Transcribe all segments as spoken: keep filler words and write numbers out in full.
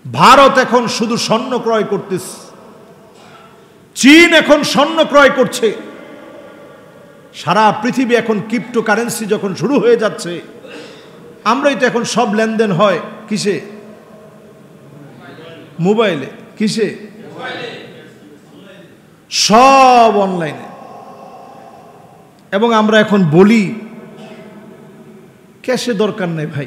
ভারত এখন শুধু স্বর্ণ ক্রয় করতেছে, চীন এখন স্বর্ণ ক্রয় করছে, সারা পৃথিবী এখন ক্রিপ্টোকারেন্সি যখন শুরু হয়ে যাচ্ছে, আমরাই তো এখন সব লেনদেন হয় কিসে? মোবাইলে। কিসে? সব অনলাইনে। এবং আমরা এখন বলি ক্যাশে দরকার নেই ভাই,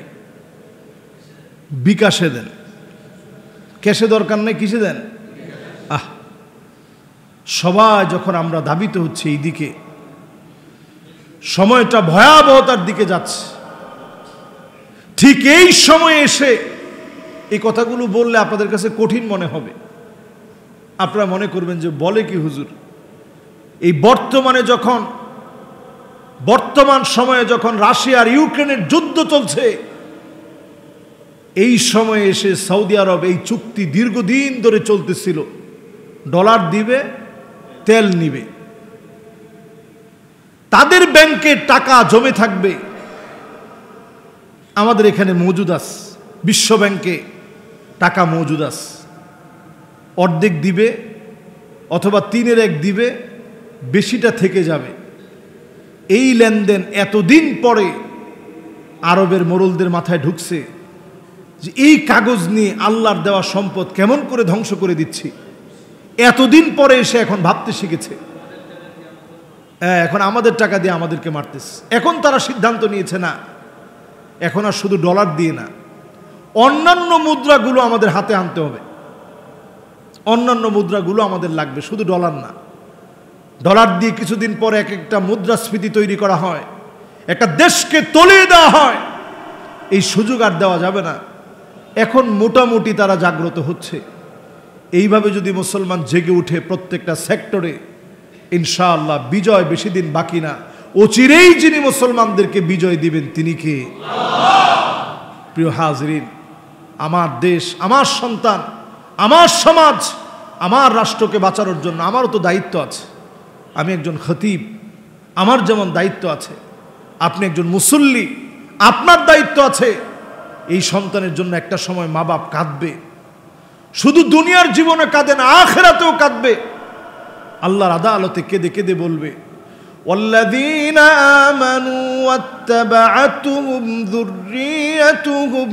বিকাশে দেন। ক্যাশে দরকার নেই, কিসে দেন? আহ সবাই যখন আমরা ধাবিত হচ্ছে এই দিকে, সময়টা ভয়াবহতার দিকে যাচ্ছে, ঠিক এই সময়ে এসে এই কথাগুলো বললে আপনাদের কাছে কঠিন মনে হবে। আপনারা মনে করবেন যে বলে কি হুজুর, এই বর্তমানে যখন বর্তমান সময়ে যখন রাশিয়া আর ইউক্রেনের যুদ্ধ চলছে, এই সময়ে এসে সৌদি আরব এই চুক্তি দীর্ঘদিন ধরে চলতেছিল, ডলার দিবে, তেল নিবে, তাদের ব্যাংকে টাকা জমে থাকবে, আমাদের এখানে মজুদ আছে, বিশ্ব ব্যাংকে টাকা মজুদ আছে, অর্ধেক দিবে অথবা তিনের এক দিবে, বেশিটা থেকে যাবে। এই লেনদেন এতদিন পরে আরবের মোড়লদের মাথায় ঢুকছে যে এই কাগজ নিয়ে আল্লাহর দেওয়া সম্পদ কেমন করে ধ্বংস করে দিচ্ছি। এতদিন পরে এসে এখন ভাবতে শিখেছে, এখন আমাদের টাকা দিয়ে আমাদেরকে মারতেছে। এখন তারা সিদ্ধান্ত নিয়েছে না, এখন আর শুধু ডলার দিয়ে না, অন্যান্য মুদ্রাগুলো আমাদের হাতে আনতে হবে, অন্যান্য মুদ্রাগুলো আমাদের লাগবে, শুধু ডলার না। ডলার দিয়ে কিছুদিন পরে এক একটা মুদ্রাস্ফীতি তৈরি করা হয়, একটা দেশকে তলিয়ে দেওয়া হয়, এই সুযোগ আর দেওয়া যাবে না। এখন মোটামুটি তারা জাগ্রত হচ্ছে। এইভাবে যদি মুসলমান জেগে উঠে প্রত্যেকটা সেক্টরে, ইনশাআল্লাহ বিজয় বেশি দিন বাকি না। অচিরেই যিনি মুসলমানদেরকে বিজয় দিবেন তিনি কে? প্রিয় হাজরিন, আমার দেশ, আমার সন্তান, আমার সমাজ, আমার রাষ্ট্রকে বাঁচানোর জন্য আমারও তো দায়িত্ব আছে। আমি একজন খতিব, আমার যেমন দায়িত্ব আছে, আপনি একজন মুসল্লি, আপনার দায়িত্ব আছে। এই সন্তানের জন্য একটা সময় মা বাপ কাঁদবে, শুধু দুনিয়ার জীবনে কাঁদে না, আখিরাতেও কাঁদবে। আল্লাহর আদালতে কেঁদে কেঁদে বলবে, والذين آمنوا واتبعتهم ذريتهم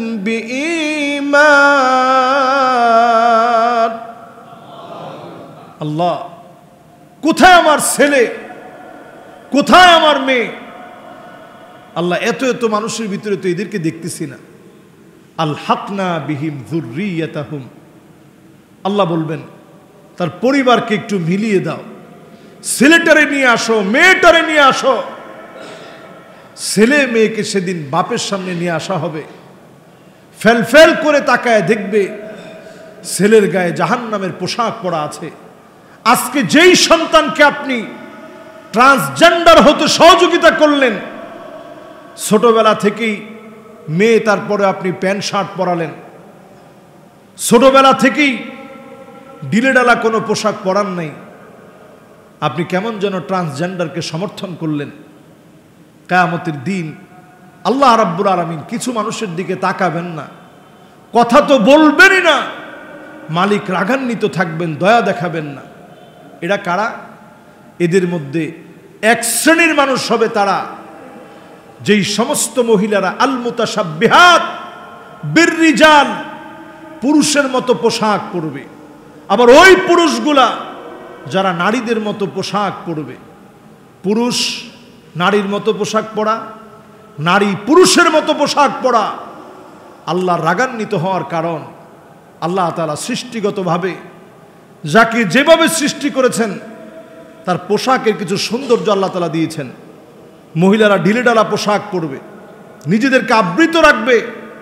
بإيمان। আল্লাহ, কোথায় আমার ছেলে, কোথায় আমার মেয়ে? আল্লাহ, এত এত মানুষের ভিতরে তো এদেরকে দেখতেছি না। আলহাকনা বিহিম যুররিয়াতাহুম। আল্লাহ বলবেন তার পরিবারকে একটু মিলিয়ে দাও, ছেলেটারে নিয়ে আসো, মেয়েটারে নিয়ে আসো। ছেলে মেয়েকে সেদিন বাপের সামনে নিয়ে আসা হবে, ফেল ফেল করে তাকায় দেখবে ছেলের গায়ে জাহান্নামের পোশাক পরা আছে। আজকে যেই সন্তানকে আপনি ট্রান্সজেন্ডার হতে সহযোগিতা করলেন, ছোটবেলা থেকেই মেয়ে, তারপরে আপনি প্যান্ট শার্ট পরালেন, ছোটবেলা থেকেই ডিলেডালা কোনো পোশাক পরান নাই, আপনি কেমন যেন ট্রান্সজেন্ডারকে সমর্থন করলেন। কিয়ামতের দিন আল্লাহ রাব্বুল আলামিন কিছু মানুষের দিকে তাকাবেন না, কথা তো বলবেনই না, মালিক রাগান্বিত থাকবেন, দয়া দেখাবেন না। এরা কারা? এদের মধ্যে এক শ্রেণীর মানুষ হবে তারা, যেই সমস্ত মহিলারা আল মুতাশাব্বিহাত বিররিজাল, পুরুষের মতো পোশাক পরবে, আবার ওই পুরুষগুলা যারা নারীদের মতো পোশাক পরবে। পুরুষ নারীর মতো পোশাক পরা, নারী পুরুষের মতো পোশাক পরা আল্লাহ রাগান্বিত হওয়ার কারণ। আল্লাহ তাআলা সৃষ্টিগতভাবে যাকে যেভাবে সৃষ্টি করেছেন তার পোশাকের কিছু সৌন্দর্য আল্লাহ তাআলা দিয়েছেন। মহিলারা ঢিলেঢালা পোশাক পরবে, নিজেদেরকে আবৃত রাখবে,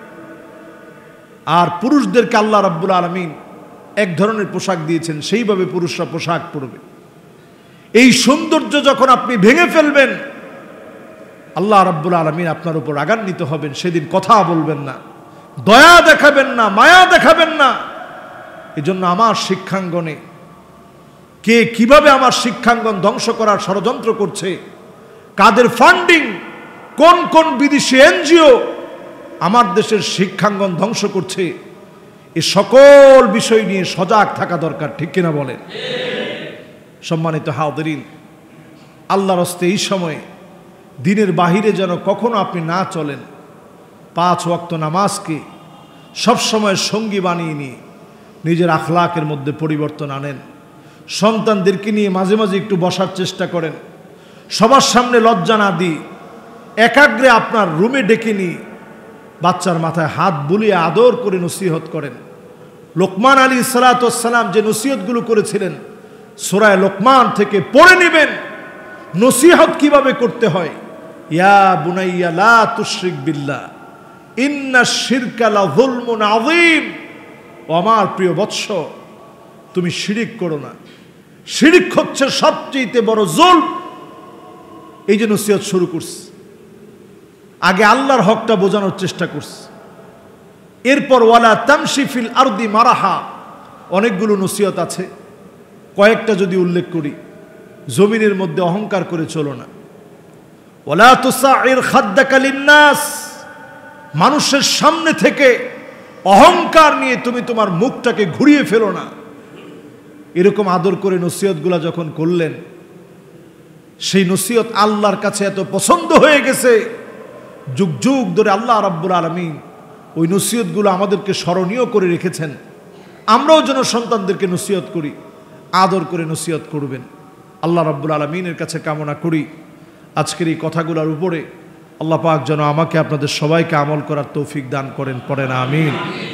আর পুরুষদেরকে আল্লাহ রাব্বুল আলামিন এক ধরনের পোশাক দিয়েছেন, সেইভাবে পুরুষরা পোশাক পরবে। এই সৌন্দর্য যখন আপনি ভেঙে ফেলবেন, আল্লাহ রাব্বুল আলামিন আপনার উপর রাগান্বিত হবেন। সেদিন কথা বলবেন না, দয়া দেখাবেন না, মায়া দেখাবেন না। এজন্য আমার শিক্ষাঙ্গনে কে কিভাবে আমার শিক্ষাঙ্গন ধ্বংস করার ষড়যন্ত্র করছে, কাদের ফান্ডিং, কোন কোন বিদেশি এনজিও আমার দেশের শিক্ষাঙ্গন ধ্বংস করছে, এই সকল বিষয় নিয়ে সজাগ থাকা দরকার, ঠিক কিনা বলেন? সম্মানিত হাজিরিন, আল্লাহর হস্তে এই সময়ে দিনের বাহিরে যেন কখনো আপনি না চলেন। পাঁচ ওয়াক্ত নামাজকে সবসময় সঙ্গী বানিয়ে নিয়ে নিজের আখলাকের মধ্যে পরিবর্তন আনেন। সন্তানদেরকে নিয়ে মাঝে মাঝে একটু বসার চেষ্টা করেন, সবার সামনে লজ্জা না দিয়ে একাগ্রে আপনার রুমে ডেকে নিয়ে বাচ্চার মাথায় হাত বুলিয়ে আদর করে নসিহত করেন। লোকমান আলাইহিস সালাতু ওয়াস সালাম যে নসিহতগুলো করেছিলেন সূরা লোকমান থেকে পড়ে নেবেন, নসিহত কিভাবে করতে হয়। ইয়া বুনাইয়া লা তুশরিক বিল্লাহ ইন্নাশ শিরকা লাযুলমুন আযীম। ও আমার প্রিয় বৎস, তুমি শিরিক করো না, শিরিক হচ্ছে সবচেয়ে বড় জুলম। এই যে নসিহত শুরু করছে, আগে আল্লাহর হকটা বোঝানোর চেষ্টা করছে, এরপর ওয়ালা তামশি ফিল আরদি মারাহা, অনেকগুলো নসিহত আছে, কয়েকটা যদি উল্লেখ করি। জমিনের মধ্যে অহংকার করে চলো না। ওয়ালা তুসাইর খাদ্দাকা লিন্নাস, মানুষের সামনে থেকে অহংকার নিয়ে তুমি তোমার মুখটাকে ঘুরিয়ে ফেলো না। এরকম আদর করে নসিহতগুলা যখন করলেন, সেই নসিহত আল্লাহর কাছে এত পছন্দ হয়ে গেছে, যুগ যুগ ধরে আল্লাহ রাব্বুল আলামিন ওই নসিহতগুলো আমাদেরকে স্মরণীয় করে রেখেছেন। আমরাও যেন সন্তানদেরকে নসিহত করি, আদর করে নসিহত করবেন। আল্লাহ রাব্বুল আলামিনের কাছে কামনা করি আজকের এই কথাগুলোর উপরে আল্লাহ পাক যেন আমাকে আপনাদের সবাইকে আমল করার তৌফিক দান করেন। পড়েন আমিন।